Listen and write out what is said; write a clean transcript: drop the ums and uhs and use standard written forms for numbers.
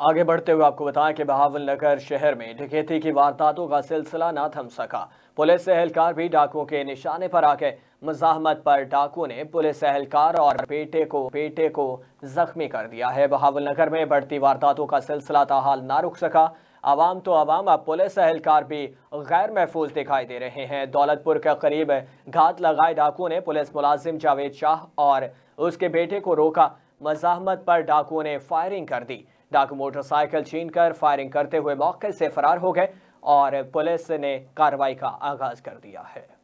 आगे बढ़ते हुए आपको बताएं कि बहावलनगर शहर में डकैती की वारदातों का सिलसिला न थम सका। पुलिस एहलकार भी डाकुओं के निशाने पर आ गए। मज़ाहमत पर डाकुओं ने पुलिस एहलकार और बेटे को जख्मी कर दिया है। बहावलनगर में बढ़ती वारदातों का सिलसिला ताहाल ना रुक सका। आवाम तो आवाम, अब पुलिस एहलकार भी गैर महफूज दिखाई दे रहे हैं। दौलतपुर के करीब घात लगाए डाकुओं ने पुलिस मुलाजिम जावेद शाह और उसके बेटे को रोका। मज़ाहमत पर डाकुओं ने फायरिंग कर दी। डाकू मोटरसाइकिल छीनकर फायरिंग करते हुए मौके से फरार हो गए और पुलिस ने कार्रवाई का आगाज कर दिया है।